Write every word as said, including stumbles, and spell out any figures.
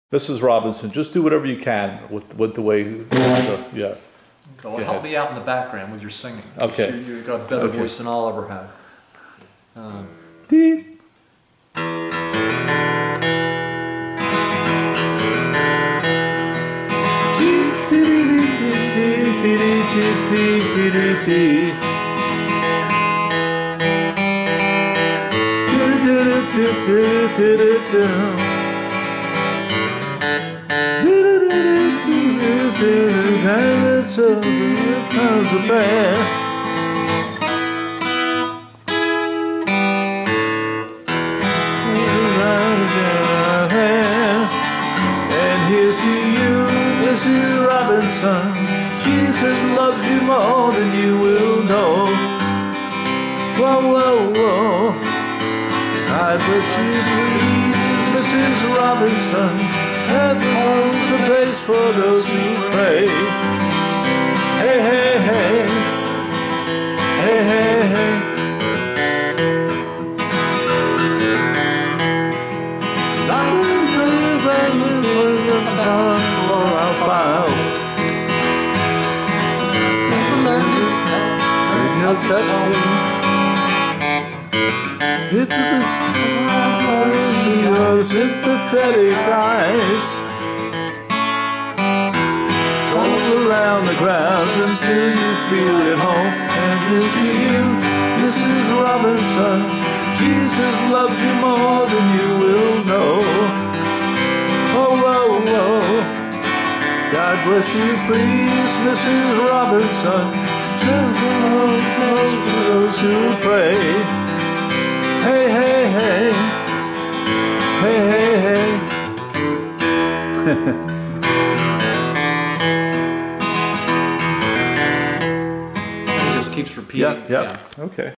Missus Robinson, just do whatever you can with with the way, uh, yeah. Okay, well, help me out in the background with your singing. Okay. You, you've got a better Okay. voice than I'll ever have. Um, Dee. And here's to you, Missus Robinson. Jesus loves you more than you will know. Whoa, whoa, whoa. God bless you, please, Missus Robinson. Heaven holds a place for those who pray. Hey, hey, hey. Hey, hey, hey. It's the your sympathetic eyes all around the grounds until you feel at home. And here's to you, Missus Robinson. Jesus loves you more than you will know. Oh, whoa, whoa. God bless you, please, Missus Robinson. Just close, close to those who pray. Hey, hey, hey. Hey, hey, hey. it just keeps repeating. Yep, yep. Yeah. Okay.